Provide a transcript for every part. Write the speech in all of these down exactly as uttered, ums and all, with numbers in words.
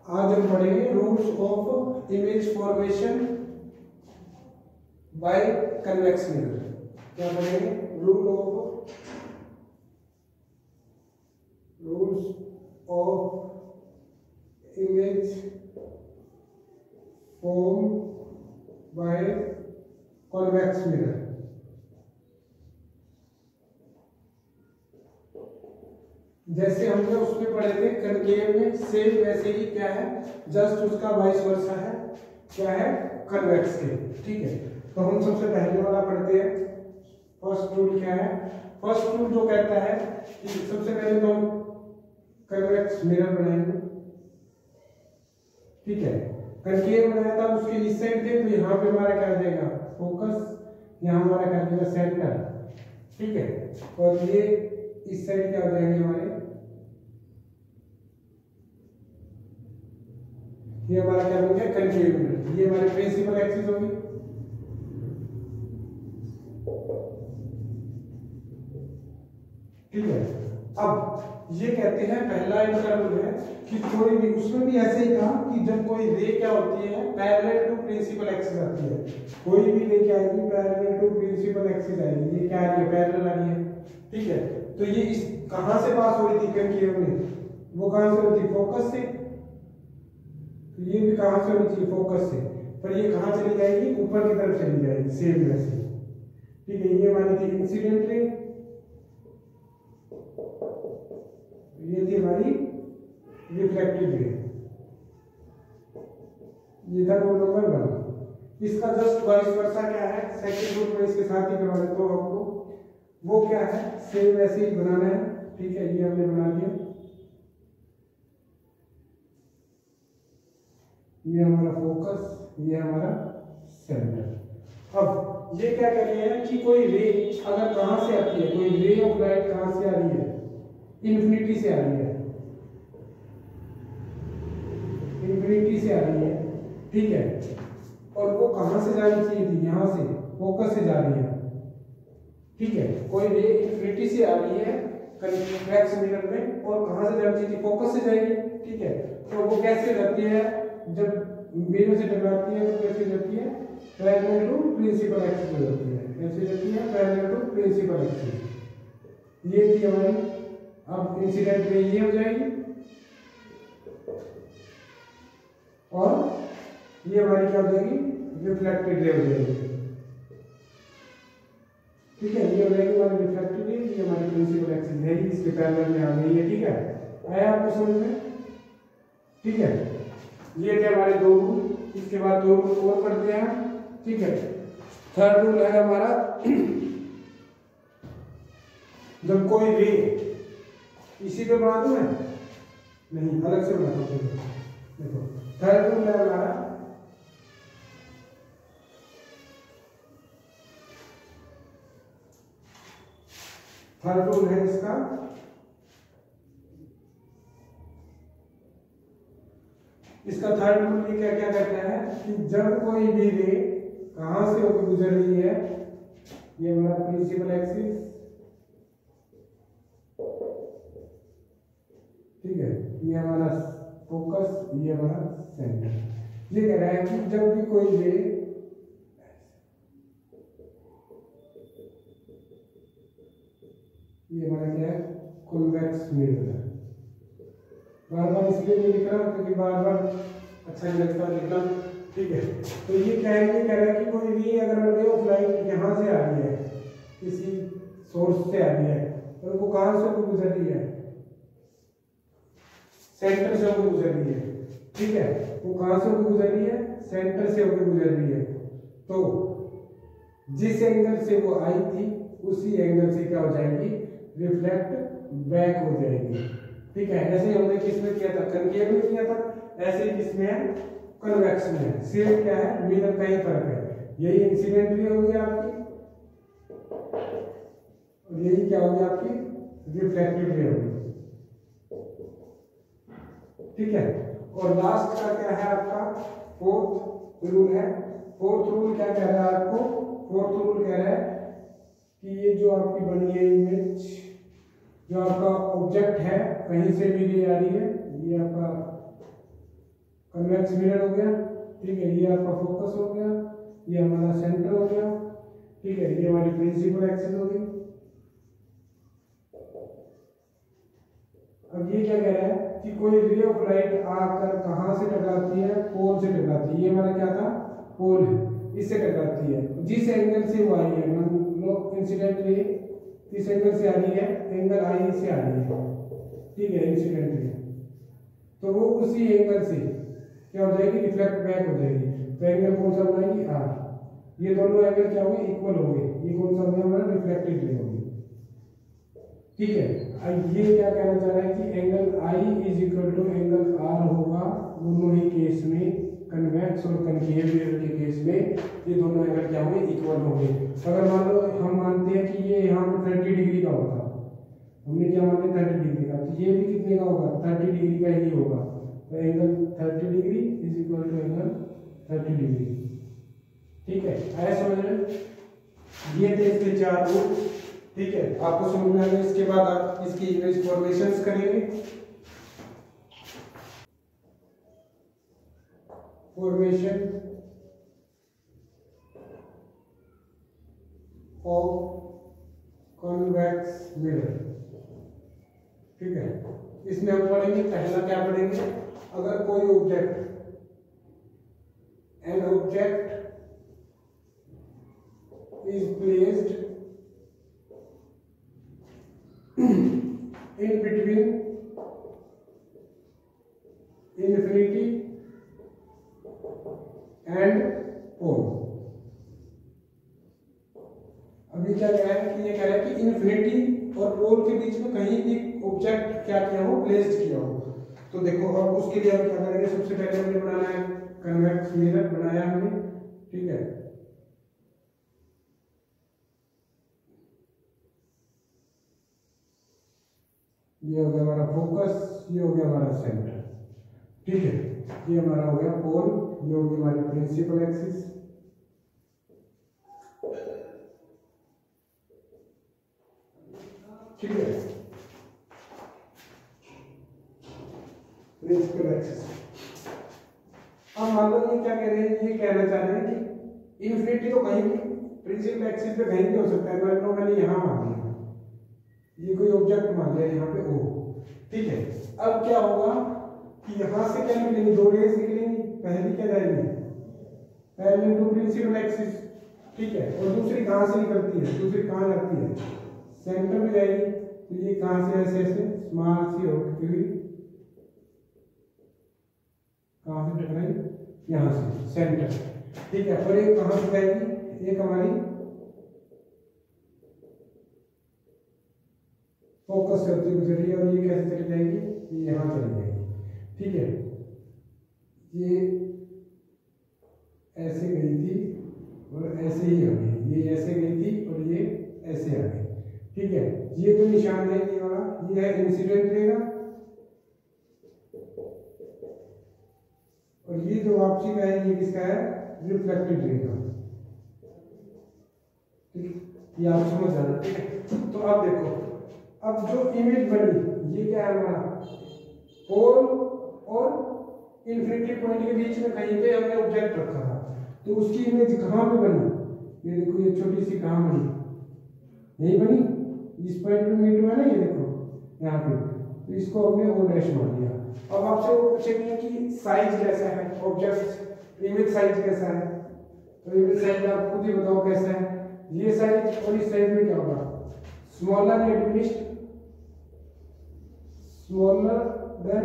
आज हम पढ़ेंगे rules of image formation by convex mirror. क्या पढ़ेंगे? Rule of rules of image form by convex mirror. जैसे हमने उसमें पढ़े थे कनकेव में, सेम वैसे ही क्या है, जस्ट उसका वाइस वर्सा है, क्या है, कन्वेक्स के। ठीक है, तो हम सबसे पहले वाला पढ़ते हैं। फर्स्ट रूल क्या है? फर्स्ट रूल जो कहता है कि सबसे पहले तो हम कन्वेक्स मिरर बनाएंगे। ठीक है, कनकेव बनाया था, उसके इस साइड थे, तो यहाँ पे हमारा क्या आ जाएगा, फोकस, यहाँ हमारा क्या आ जाएगा, सेंटर। ठीक है, और ये इस साइड क्या हो जाएंगे हमारे, ये हमारा क्या बन गया, कनकेव मिरर। ये हमारी प्रिंसिपल एक्सिस होगी। ठीक है, अब ये कहते हैं पहला इनका रूल है कि कोई भी, उसमें भी ऐसे ही था कि जब कोई रे क्या होती है, पैरेलल टू प्रिंसिपल एक्सिस आती है। कोई भी रे क्या आएगी, पैरेलल टू प्रिंसिपल एक्सिस आएगी। ये क्या आ रही है, पैरेलल आ रही है। ठीक है, तो ये इस कहां से पास हो रही थी कनकेव में, वो कहां से होती, फोकस से। तो ये भी कहां से होनी चाहिए, फोकस से, पर ये कहां चली जाएगी, ऊपर की तरफ चली जाएगी, सेम वैसे। ठीक है, ये हमारी थी इंसिडेंट रे, ये थी हमारी रिफ्लेक्टेड रे। ये था रूल नंबर वन। इसका जस्ट वाइस वर्सा क्या है, सेकंड रूल में इसके साथ ही करवा देता हूं आपको। वो क्या है, सेम वैसे ही बनाना है। ठीक है, ये हमने बना लिया। ये हमारा फोकस, ये हमारा सेंटर। अब ये क्या कह रहे हैं कि कोई रे अगर कहां से आती है, कोई रे ऑफ लाइट कहां से आ रही है, इन्फिनिटी से आ रही है, इन्फिनिटी से आ रही है। ठीक है, और वो कहां से जानी चाहिए थी, यहां से, फोकस से जा रही है। ठीक है, कोई रे इन्फिनिटी से आ रही है कन्वेक्स मिरर में, और कहां से जानी चाहिए थी, फोकस से जाएगी। ठीक है, तो वो कैसे जाती है, जब मिरर से टकराती है तो कैसे जाती है, पैरेलल टू प्रिंसिपल एक्सिस हो जाती है। कैसे जाती है, पैरेलल टू प्रिंसिपल एक्सिस। ये थी हमारी। अब इंसिडेंट रे ये हो जाएगी, और ये हमारी क्या हो जाएगी, रिफ्लेक्टेड रे हो जाएगी। ठीक है, ये हो जाएगी हमारी रिफ्लेक्टेड रे, ये हमारी प्रिंसिपल एक्सिस है, इसके पैरेलल में आ गई है। ठीक है, आया आपको समझ में? ठीक है, ये थे हमारे दो रूल। इसके बाद दो रूल और पढ़ते हैं। ठीक है, थर्ड रूल है हमारा, जब कोई रे, इसी पे बना दूं मैं, नहीं अलग से बनाता हूं। देखो, थर्ड रूल है हमारा, थर्ड रूल है इसका, इसका थर्ड रूल ये क्या क्या कहता है कि जब कोई भी रे कहां से होकर गुजर रही है, ये हमारा प्रिंसिपल एक्सिस, ठीक है, ये हमारा फोकस, ये हमारा सेंटर। ये कह रहा है कि जब भी कोई रे ये हमारा क्या है, कन्वेक्स मिरर है। बार बार इसलिए नहीं लिख रहा क्योंकि बार बार अच्छा नहीं लगता लिखना। ठीक है, तो ये क्या है, ये कह रहा है कि कोई भी अगर रे ऑफ लाइट यहाँ से आ रही है, किसी सोर्स से आ रही है, और वो कहां से होकर गुजर रही है, सेंटर से होकर गुजर रही है। ठीक है, वो कहां से होकर गुजर रही है, सेंटर से होकर गुजर रही है। तो जिस एंगल से वो आई थी, उसी एंगल से क्या हो जाएगी, रिफ्लेक्ट बैक हो जाएगी। ठीक है, ऐसे ही हमने किसमें किया था, कनकेव में किया था, ऐसे ही किसमें है, कन्वेक्स में है। सिर्फ क्या है, मिरर का ही फर्क है। यही इंसिडेंट रे होगी आपकी, और यही क्या होगी आपकी, रिफ्लेक्टेड रे होगी। ठीक है, और लास्ट का क्या है आपका, फोर्थ रूल है। फोर्थ रूल क्या कह रहा है आपको, फोर्थ रूल कह रहा है कि ये जो आपकी बनी है इमेज, जो आपका ऑब्जेक्ट है, कहीं से भी रे आ रही है, ये आपका कन्वेक्स मिरर हो गया, ठीक है, ये आपका फोकस हो गया, ये हमारा सेंटर हो गया, ठीक है, ये हमारी प्रिंसिपल एक्सिस हो गई। अब ये क्या कह रहा है कि कोई रे ऑफ लाइट आकर कहां से टकराती है, पोल से टकराती है। ये हमारा क्या था, पोल है, इससे टकराती है। जिस एंगल से वो आई है, मान लो इंसिडेंट रे इस एंगल से आ रही है, एंगल आई से आ रही है, ठीक है, इंसिडेंट रे, तो वो उसी एंगल से क्या हो जाएगी, रिफ्लेक्ट बैक हो जाएगी। तो एंगल कौन सा बनाएगी, आर। ये दोनों एंगल क्या होंगे, इक्वल होंगे। ये कौन सा हो गया हमारा, रिफ्लेक्टेड रे होगी, ठीक है। अब ये क्या कहना चाह रहा है कि angle I is equal to angle R होगा दोनों ही केस में, कन्वेक्स और कनकेव मिरर के केस में ये दोनों एंगल क्या होंगे, इक्वल होंगे। अगर मान लो हम मानते हैं कि ये यहाँ पे थर्टी डिग्री का होता, हमने क्या मानते हैं थर्टी डिग्री का, तो ये भी कितने का होगा, थर्टी डिग्री का ही होगा। तो angle thirty degree is equal to angle thirty degree, ठीक है, आया समझ में। ये थे इसके चार रूल, ठीक है, आपको समझ में आ गया। इसके बाद आप इसकी इमेज फॉर्मेशंस करेंगे। फॉर्मेशन ऑफ कॉन्वेक्स मिरर, ठीक है। इसमें हम पढ़ेंगे, पहला क्या पढ़ेंगे, अगर कोई object, an object is placed in between infinity and pole। अभी क्या कह रहा है कि ये कह रहा है कि इन्फिनिटी और पोल के बीच में कहीं भी ऑब्जेक्ट क्या किया हो, प्लेस्ड किया हो। तो देखो अब उसके लिए हम क्या करेंगे, सबसे पहले हमने बनाना है कन्वेक्स मिरर, बनाया हमने, ठीक है। ये हो गया हमारा फोकस, ये हो गया हमारा सेंटर, ठीक है। ये हमारा हो गया पोल, ये हो गई हमारी प्रिंसिपल एक्सिस, ठीक है, प्रिंसिपल एक्सिस। अब मान लो ये क्या कह रहे हैं, ये कहना चाह रहे हैं कि इन्फिनिटी तो कहीं भी प्रिंसिपल एक्सिस पे कहीं भी हो सकता है। मान लो मैंने यहाँ मान लिया, ये कोई ऑब्जेक्ट मान लिया यहाँ पे O, ठीक है। अब क्या होगा कि यहाँ से क्या निकलेंगी, दो रेज निकलेंगी, पहली क्या जाएगी पैरेलल टू प्रिंसिपल एक्सिस, ठीक है, और दूसरी कहाँ से निकलती है, दूसरी कहाँ जाती है, सेंटर में जाएगी। तो ये कहाँ से ऐसे ऐसे स्मॉल सी होती हुई कहाँ से टकराई, यहाँ से सेंटर, ठीक है। और एक कहाँ से जाएगी, एक हमारी फोकस करती हुई गुजर रही है, और ये कैसे चली जाएगी, ये यहाँ चली जाएगी, ठीक है। ये ऐसे गई थी और ऐसे ही आ गई, ये ऐसे गई थी और ये ऐसे आ गई, ठीक है। ये जो निशान है ये वाला, ये है इंसिडेंट रे का, और ये जो वापसी का है ये किसका है, रिफ्लेक्टेड रे का, ठीक, ये आप समझ जाना, ठीक है। तो अब देखो, अब जो इमेज बनी ये क्या है हमारा, पोल और इन्फिनिटी पॉइंट के बीच में कहीं पे हमने ऑब्जेक्ट रखा था, तो उसकी इमेज कहाँ पे बनी, ये देखो, ये छोटी सी कहाँ बनी, यही बनी, इस पॉइंट पे मीट हुआ ना, ये देखो यहाँ पे, तो इसको हमने ओ डैश मान लिया। अब आपसे वो पूछेंगे कि साइज कैसा है, ऑब्जेक्ट इमेज साइज कैसा है, तो इमेज साइज आप खुद ही बताओ कैसा है। ये साइज और इस साइज में क्या होगा, स्मॉलर या diminished, smaller than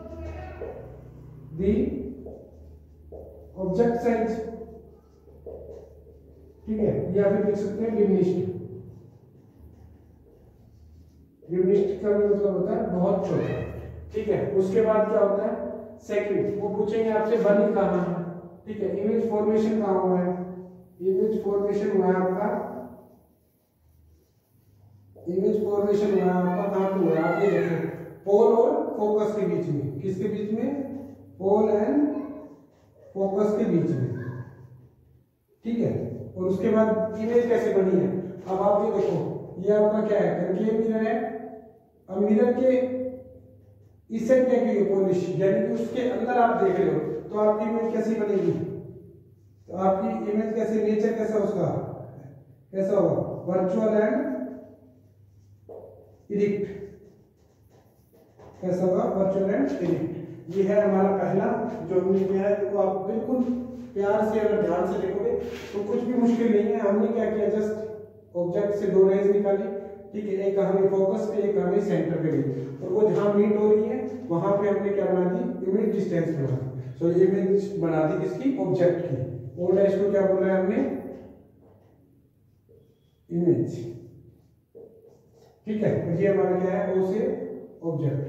the object size, ठीक है, या फिर लिख सकते हैं डिमिनिश्ड। डिमिनिश्ड का मतलब होता है बहुत छोटा, ठीक है। उसके बाद क्या होता है, सेकंड, वो पूछेंगे आपसे बनी कहाँ है, ठीक है। इमेज फॉर्मेशन कहाँ हुआ है, इमेज फॉर्मेशन हुआ है आपका, इमेज फॉर्मेशन हुआ है आपका कहाँ पे हुआ है, आप ये देखो, पोल और फोकस के बीच में, किसके बीच में, पोल एंड फोकस के बीच में, ठीक है। और उसके बाद इमेज कैसे बनी है, अब आप ये देखो, ये आपका क्या है, कनकेव मिरर है। अब मिरर के इस साइड क्या की है, पॉलिश, यानी कि उसके अंदर आप देख रहे हो, तो आपकी इमेज कैसी बनेगी, तो आपकी इमेज कैसे, नेचर कैसा उसका कैसा होगा, वर्चुअल एंड इरिक्ट, कैसा होगा, वर्चुअल एंड इरिक्ट। ये है हमारा पहला जो हमने किया है। देखो आप बिल्कुल प्यार से अगर ध्यान से देखोगे तो कुछ भी मुश्किल नहीं है। हमने क्या किया, जस्ट ऑब्जेक्ट से दो रेज निकाली, ठीक है, एक हमें फोकस पे, एक हमें सेंटर पे गई, और वो जहां मीट हो रही है वहां पे हमने क्या बना दी, इमेज डिस्टेंस बना दी। सो इमेज बना दी किसकी, ऑब्जेक्ट की। ओ डैश को क्या बोला है हमने, इमेज, ठीक है। तो ये हमारा क्या है, ओ से ऑब्जेक्ट,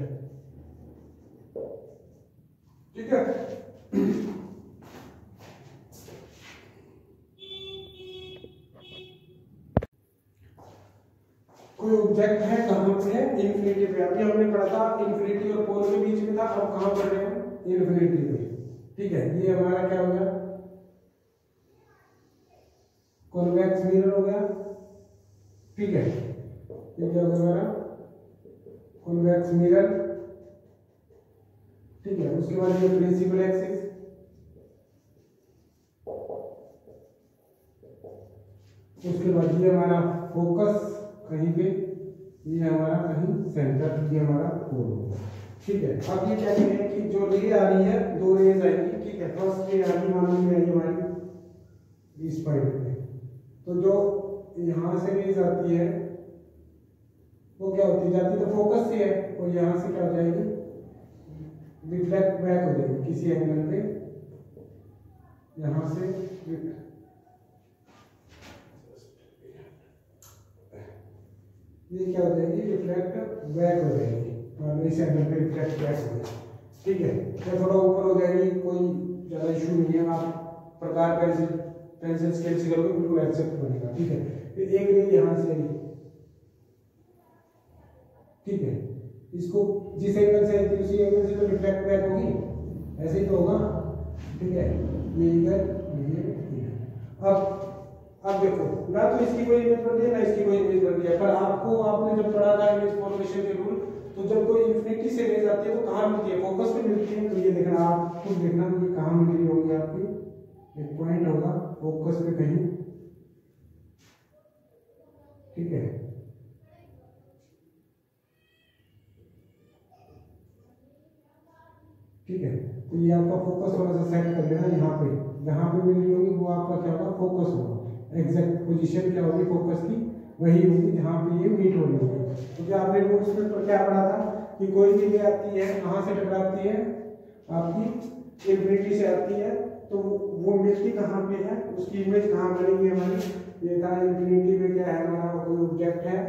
ठीक है। कोई ऑब्जेक्ट है कहां पे है, इन्फिनिटी पे। अभी हमने पढ़ा था इन्फिनिटी और पोल के बीच में था, अब कहां पर है, इन्फिनिटी पे, ठीक है। ये हमारा क्या हो गया, कॉन्वेक्स मिरर हो गया, ठीक है। ये क्या हो गया हमारा, कॉन्वेक्स मिरर, ठीक है। उसके बाद ये प्रिंसिपल एक्सिस, उसके बाद ये हमारा फोकस कहीं पे, ये हमारा कहीं सेंटर, ये हमारा पोल होगा, ठीक है। अब ये क्या करें कि जो रे आ रही है, दो रेज आएंगी, ठीक है। फर्स्ट रे आ रही, मान लीजिए आई हमारी इस पॉइंट पे, तो जो यहां से रेज आती है वो क्या होती जाती है, तो फोकस से है, और यहां से क्या हो जाएगी, रिफ्लेक्ट बैक हो जाएगी किसी एंगल पे, यहां से ये क्या हो जाएगी, रिफ्लेक्ट बैक हो जाएगी, और इस एंगल पे रिफ्लेक्ट बैक हो जाएगी, ठीक है। या थोड़ा ऊपर हो जाएगी, कोई ज्यादा इशू नहीं है। आप प्रकार पेंसिल पेंसिल स्केल से करोगे बिल्कुल एक्सेप्ट बनेगा, ठीक है। फिर एक रे यहां से आई, ठीक है, इसको जिस एंगल से आई थी उसी एंगल से तो रिफ्लेक्ट बैक होगी, ऐसे ही तो होगा, ठीक है। ये इधर, ये अब अब देखो ना, तो इसकी कोई इमेज बन रही है ना इसकी कोई इमेज बन रही है, पर आपको आपने जब पढ़ा था इमेज फॉर्मेशन के रूल, तो जब कोई इन्फिनिटी से रेज आती है तो कहां मिलती है, फोकस पे मिलती है। तो ये देखना, आप खुद देखना ये कहां मिल रही होगी आपकी, एक पॉइंट होगा फोकस पे कहीं, ठीक है। ठीक है, तो ये आपका फोकस थोड़ा सा सेट कर लेना, यहाँ पे जहां पे मिल रही होगी वो आपका क्या होगा, फोकस होगा। एग्जैक्ट पोजीशन क्या होगी फोकस की, वही होगी जहां पे ये मीट हो रही होगी। तो क्या आपने नोट्स में तो क्या पढ़ा था कि कोई भी रे आती है, कहां से टकराती है, आपकी इन्फिनिटी से आती है, तो वो मिलती कहां पे है, उसकी इमेज कहां बनेगी हमारी। ये था इन्फिनिटी में क्या है हमारा, कोई ऑब्जेक्ट है,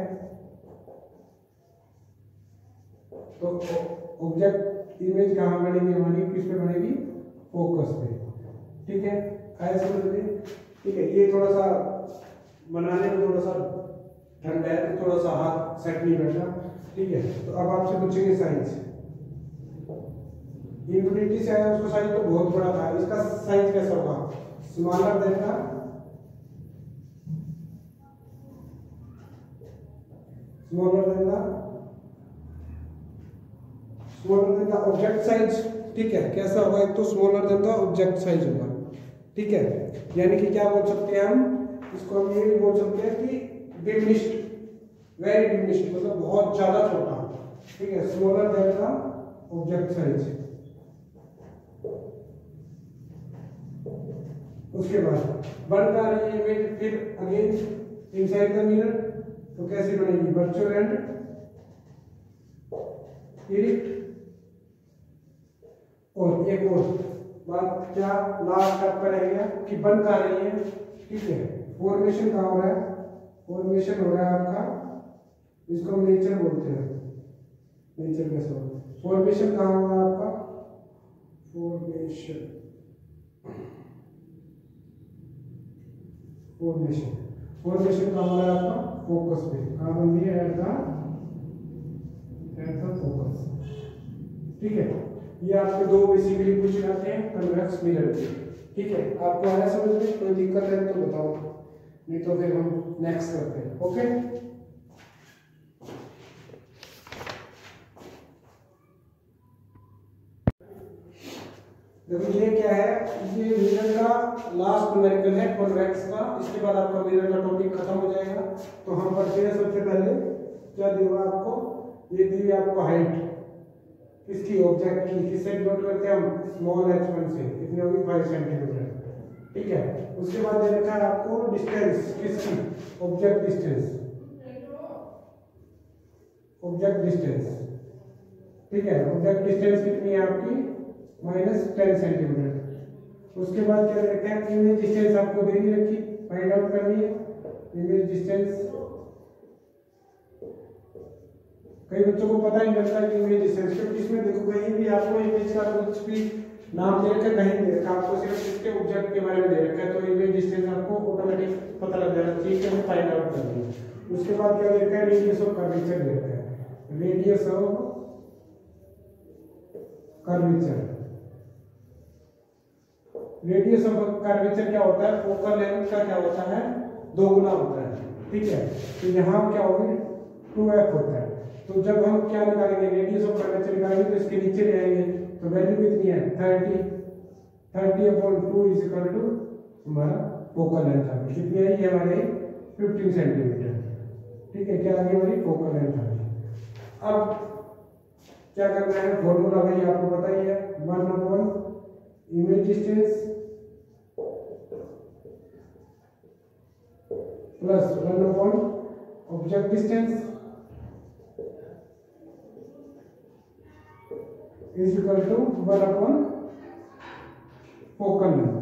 तो ऑब्जेक्ट इमेज कहां बनेगी हमारी, किस पे बनेगी, फोकस पे, ठीक है। ऐसे समझ, ठीक है। ये थोड़ा सा बनाने में थोड़ा सा ठंड है, तो थोड़ा सा हाथ सेट नहीं बैठा, ठीक है। तो अब आपसे पूछेंगे साइज, इन्फिनिटी से आया उसका साइज तो बहुत बड़ा था, इसका साइज कैसा होगा, स्मॉलर देन का, स्मॉलर देन का स्मॉलर देन का ऑब्जेक्ट साइज, ठीक है। कैसा होगा, एक तो स्मॉलर देन का ऑब्जेक्ट साइज होगा, ठीक है। यानी कि क्या बोल सकते हैं हम इसको, हम ये भी बोल सकते हैं कि डिमिनिश्ड, वेरी डिमिनिश्ड, मतलब बहुत ज्यादा छोटा, ठीक है। स्मॉलर देन का ऑब्जेक्ट साइज। उसके बाद बन का रही है इमेज, फिर अगेन इनसाइड द मिरर, तो कैसी बनेगी, वर्चुअल एंड इरिक्ट। और एक और बात, क्या लास्ट आपका रह गया कि बन का रही है, ठीक है। फॉर्मेशन कहाँ हो रहा है, फॉर्मेशन हो रहा है आपका, इसको हम नेचर बोलते हैं, नेचर कैसा होगा, फॉर्मेशन कहाँ हो रहा है आपका, फॉर्मेशन फॉर्मेशन फॉर्मेशन कहाँ हो रहा है आपका, फोकस पे, कहाँ बन रही है, at the at the focus, ठीक है। ये आपके दो बेसिकली पूछ जाते हैं कन्वेक्स मिरर के, ठीक है। आपको आया समझ में, कोई दिक्कत है तो बताओ, नहीं तो फिर हम नेक्स्ट करते हैं, ओके। देखो ये क्या है, ये मिरर का लास्ट न्यूमेरिकल है कॉन्वेक्स का। इसके बाद आपका मिरर का टॉपिक खत्म हो जाएगा। तो हम पढ़ते हैं सबसे पहले क्या दिया आपको, ये दी आपको हाइट किसकी, ऑब्जेक्ट की। किससे डिनोट करते हैं हम, स्मॉल एच वन से, कितनी होगी फाइव सेंटीमीटर, ठीक है। उसके बाद दे रखा है आपको डिस्टेंस किसकी, ऑब्जेक्ट डिस्टेंस, ऑब्जेक्ट डिस्टेंस, ठीक है। ऑब्जेक्ट डिस्टेंस कितनी है आपकी, माइनस टेन सेंटीमीटर। उसके बाद क्या रखा है, इमेज डिस्टेंस आपको दे दी रखी, फाइंड आउट करनी है इमेज डिस्टेंस। कई बच्चों को पता ही नहीं लगता कि इमेज डिस्टेंस, क्योंकि इसमें देखो कहीं भी आपको इमेज का कुछ भी नाम दे रखा है, कहीं दे रखा, आपको सिर्फ इसके ऑब्जेक्ट के बारे में दे रखा है, तो इमेज डिस्टेंस आपको ऑटोमेटिक पता लग जाना चाहिए कि हमें फाइंड आउट करनी है। उसके बाद क्या दे रखा है, रेडियस ऑफ कर्वेचर दे रखा है, radius of curvature. Radius of curvature क्या होता है, फोकल लेंथ का क्या होता है, दो गुना होता है, ठीक है। तो यहाँ क्या होगी, टू एफ होता है। तो जब हम क्या निकालेंगे, रेडियस ऑफ कर्वेचर निकालेंगे, तो इसके नीचे ले आएंगे, तो वैल्यू कितनी है, thirty, thirty upon two is equal to हमारा फोकल लेंथ आ गई। कितनी है ये हमारे फिफ्टीन सेंटीमीटर, ठीक है। क्या आ गई हमारी फोकल लेंथ आ गई। अब क्या करना है, फॉर्मूला भाई आपको पता ही है, one upon image distance plus one upon object distance is equal to one upon focal length,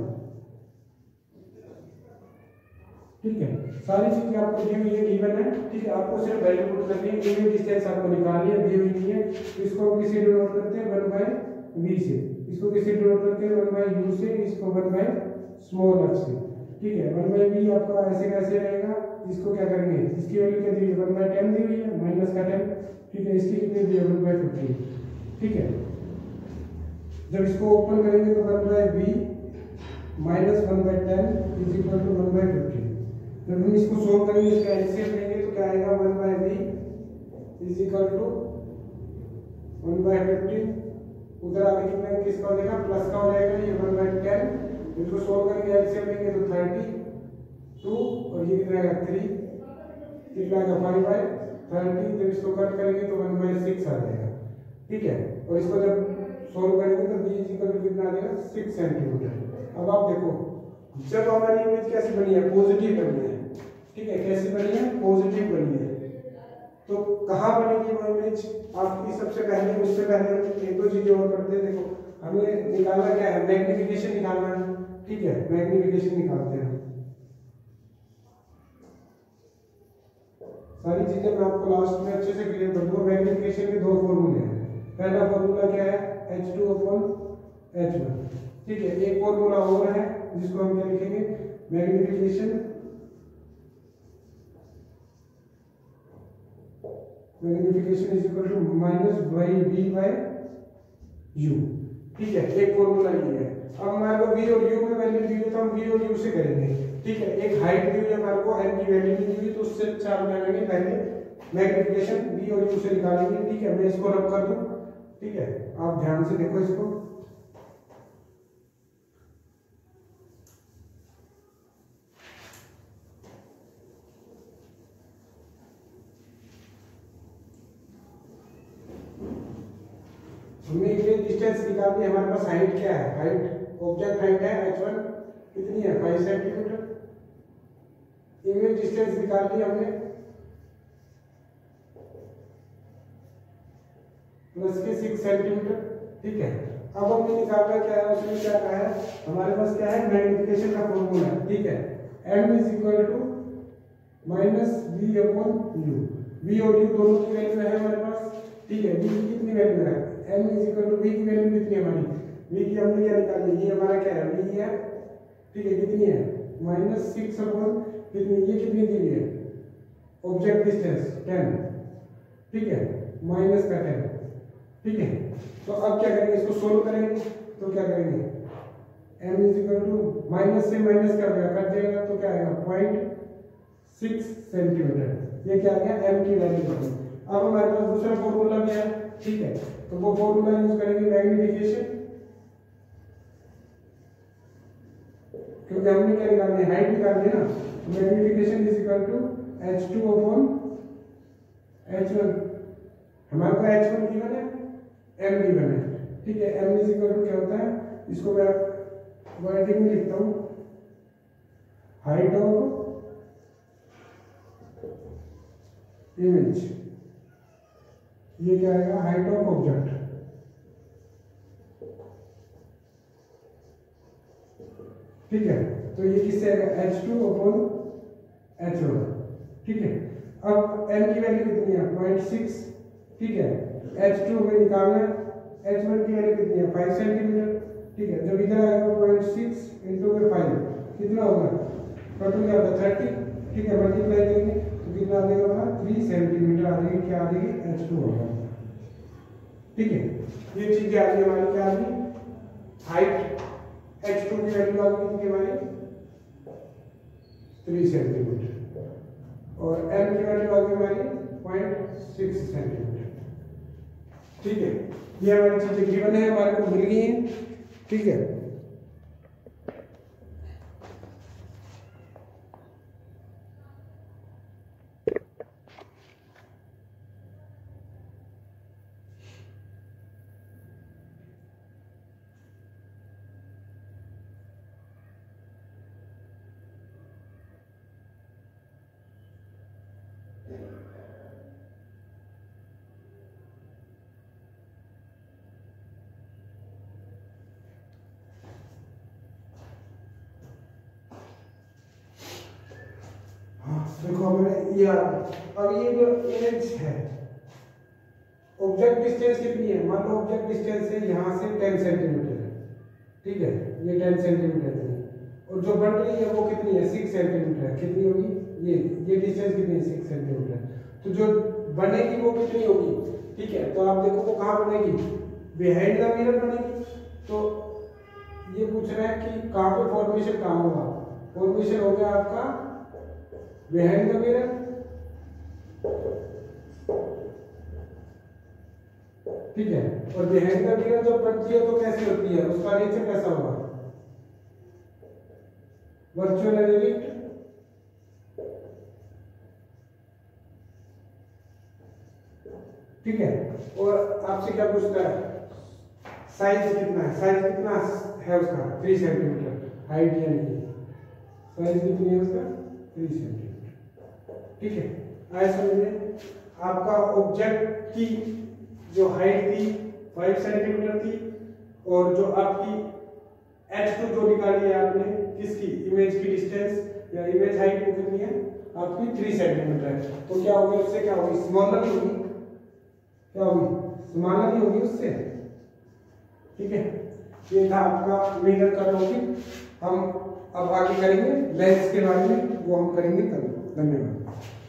ठीक है। सारी चीजें आपको दी हुई है, गिवन है, ठीक है। आपको सिर्फ वैल्यू पुट करनी है, इमेज डिस्टेंस आपको निकालनी है, दी हुई नहीं है। इसको हम किसी डिनोट करते हैं वन बाय वी से, इसको किसी डिनोट करते हैं वन बाय यू से, इसको वन बाय स्मॉल एफ से, ठीक है। वन बाय वी आपका ऐसे कैसे रहेगा, इसको क्या करेंगे, इसकी वैल्यू क्या दी है, वन बाय टेन दी हुई है, माइनस का टेन, ठीक है। इसकी कितनी दी है, वन बाय फिफ्टीन, ठीक है। जब इसको ओपन करेंगे तो one by v minus one by ten is equal to one by fifteen. जब हम इसको सोल्व करेंगे, इसका एलसीएम लेंगे तो क्या आएगा, one by v is equal to one by fifteen. उधर आगे कितना किसका हो जाएगा, प्लस का हो जाएगा, ये वन बाय टेन। इसको सोल्व करेंगे, एलसीएम लेंगे तो थर्टी टू, और ये कितना आएगा थ्री, कितना आएगा फाइव बाय थर्टी। जब इसको कट करेंगे तो वन बाय सिक्स आ जाएगा, ठीक है। और इसको जब सोल्व करेंगे तो बी इज इक्वल टू कितना आ जाएगा, सिक्स सेंटीमीटर। अब आप देखो, जब हमारी इमेज कैसी बनी है, पॉजिटिव बनी है, ठीक है। कैसी बनी है, पॉजिटिव बनी है। तो कहाँ बनेगी वो इमेज आपकी, सबसे पहले उससे पहले एक दो चीजें और करते हैं। देखो हमें निकालना क्या है, मैग्निफिकेशन निकालना है, ठीक है। मैग्निफिकेशन निकालते हैं, सारी चीजें मैं आपको लास्ट में अच्छे से क्लियर कर दूंगा। मैग्निफिकेशन के दो फॉर्मूले हैं। पहला फॉर्मूला क्या है, h two upon h one, ठीक है। एक फॉर्मूला और है जिसको हम क्या लिखेंगे, magnification magnification is equal to minus by v by u, ठीक है। एक फॉर्मूला ये है। अब हमारे को वी और यू में वैल्यू दी है तो हम वी और यू से करेंगे, ठीक है। एक हाइट दी हुई है हमारे को, एन की वैल्यू दी हुई, तो उससे अच्छा हम क्या करेंगे, पहले मैग्निफिकेशन वी और यू से निकालेंगे, ठीक है। मैं इसको रब कर दूं, ठीक है। आप ध्यान से देखो इसको, हमने इमेज डिस्टेंस निकालनी है। हमारे पास हाइट क्या है, हाइट ऑब्जेक्ट हाइट है एच वन, कितनी है, फाइव सेंटीमीटर। इमेज डिस्टेंस निकालनी है हमने प्लस के सिक्स सेंटीमीटर, ठीक है। अब हमने निकालना क्या है, उसमें क्या कहा है, हमारे पास क्या है, मैग्निफिकेशन का फॉर्मूला है, ठीक है। m is equal to minus v upon u. V और यू दोनों की वैल्यू है हमारे पास, ठीक है। v की कितनी वैल्यू है, m is equal to v की वैल्यू कितनी है हमारी, v की हमने क्या निकाली, ये हमारा क्या है, v है, ठीक है। कितनी है, माइनस सिक्स अपॉन कितनी, ये कितनी दी हुई है, ऑब्जेक्ट डिस्टेंस टेन, ठीक है, माइनस का टेन, ठीक है। तो अब क्या करेंगे, इसको सोल्व करेंगे तो क्या करेंगे, m is equal to minus से माइनस कर देगा, कट जाएगा तो क्या आएगा, पॉइंट सिक्स सेंटीमीटर। ये क्या आ गया, m की वैल्यू बनी। अब हमारे पास दूसरा फॉर्मूला भी है, ठीक है। तो वो फॉर्मूला यूज करेंगे, मैग्निफिकेशन क्योंकि हमने क्या निकालनी है, हाइट निकालनी है ना। तो magnification is equal to h two upon h one. हमारे को एच वन गिवन है, एम गिवन है, ठीक है। एम इज इक्वल टू क्या होता है, इसको मैं वर्डिंग में लिखता हूँ, हाइट ऑफ इमेज, ये क्या आएगा, हाइट ऑफ ऑब्जेक्ट, ठीक है। तो ये किससे आएगा, h two upon h one, ठीक है। अब m की वैल्यू कितनी है, पॉइंट सिक्स, ठीक है। एच टू हमें निकालना है, एच वन की वैल्यू कितनी है, फाइव सेंटीमीटर, ठीक है। जब इधर आएगा पॉइंट सिक्स इंटू में फाइव कितना होगा, टोटल क्या होगा थर्टी, ठीक है। मल्टीप्लाई करेंगे तो कितना आ जाएगा हमारा, थ्री सेंटीमीटर आ जाएगी, क्या आ जाएगी, एच टू होगा, ठीक है। ये चीजें आ गई हमारी, क्या आ गई, हाइट एच टू की वैल्यू आ गई कितनी हमारी, थ्री सेंटीमीटर, और m की वैल्यू आ गई हमारी पॉइंट सिक्स सेंटीमीटर, ठीक है। ये हमारी चीजें गिवन है, हमारे को मिल गई हैं, ठीक है। देखो हमें ये अब ये जो इमेज है, ऑब्जेक्ट डिस्टेंस कितनी है, मान लो ऑब्जेक्ट डिस्टेंस है यहाँ से टेन सेंटीमीटर है, ठीक है, ये टेन सेंटीमीटर है, और जो बन रही है वो कितनी है, सिक्स सेंटीमीटर है, कितनी होगी, ये ये डिस्टेंस कितनी है, सिक्स सेंटीमीटर। तो जो बनेगी वो कितनी होगी, ठीक है। तो आप देखो वो कहाँ बनेगी, बिहाइंड द मिरर बनेगी। तो ये पूछ रहा है कि कहाँ पे फॉर्मेशन कहाँ होगा, फॉर्मेशन हो गया आपका बिहाइंड द मिरर, ठीक है। और बिहाइंड द मिरर जब बनती है तो कैसी होती है, उसका नेचर कैसा होगा, वर्चुअल रियलिटी, ठीक है। और आपसे क्या पूछता है, साइज कितना है, साइज कितना है उसका, थ्री सेंटीमीटर, हाइट यानी कि साइज कितनी है उसका, थ्री सेंटीमीटर, ठीक है। आए समझ में, आपका ऑब्जेक्ट की जो हाइट थी फाइव सेंटीमीटर थी, और जो आपकी एच टू जो निकाली है आपने, किसकी, इमेज की डिस्टेंस या इमेज हाइट वो कितनी है आपकी, थ्री सेंटीमीटर है। तो क्या होगी, उससे क्या होगी, स्मॉलर होगी, क्या होगी, स्मॉलर ही होगी उससे, ठीक है। ये था आपका मिरर का टॉपिक। हम अब आगे करेंगे लेंस के बारे में, वो हम करेंगे कल। धन्यवाद।